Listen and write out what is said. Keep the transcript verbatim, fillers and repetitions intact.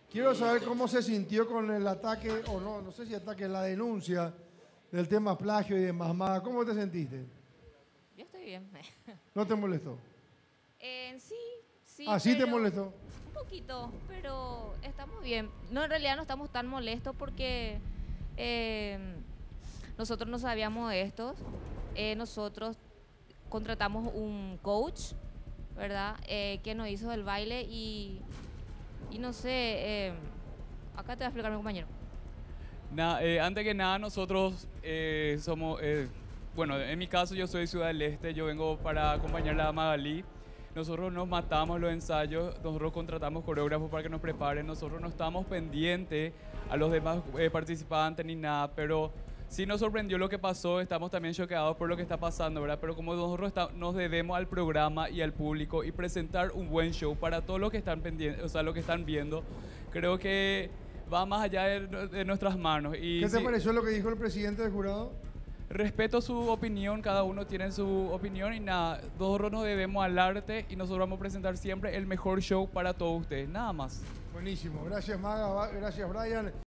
Quiero saber cómo se sintió con el ataque, o no, no sé si ataque, la denuncia del tema plagio y demás. Maga, ¿cómo te sentiste? Yo estoy bien. ¿No te molestó? Eh, sí, sí. ¿Ah, sí te pero- molestó? Un poquito, pero estamos bien. No, en realidad no estamos tan molestos porque eh, nosotros no sabíamos de esto. Eh, nosotros contratamos un coach, ¿verdad? Eh, que nos hizo el baile y, y no sé, eh, acá te va a explicar mi compañero. Na- eh, antes que nada, nosotros eh, somos, eh, bueno, en mi caso yo soy Ciudad del Este, yo vengo para acompañar a Magalí. Nosotros nos matamos los ensayos, nosotros contratamos coreógrafos para que nos preparen, nosotros no estamos pendientes a los demás eh, participantes ni nada, pero sí nos sorprendió lo que pasó, estamos también choqueados por lo que está pasando, ¿verdad? Pero como nosotros está- nos debemos al programa y al público y presentar un buen show para todos los que están pendientes, o sea, los que están viendo, creo que va más allá de, de nuestras manos. Y ¿Qué te sí, pareció lo que dijo el presidente del jurado? respeto su opinión, cada uno tiene su opinión y nada, nosotros nos debemos al arte y nosotros vamos a presentar siempre el mejor show para todos ustedes, nada más. Buenísimo. Gracias, Maga. Gracias, Brian.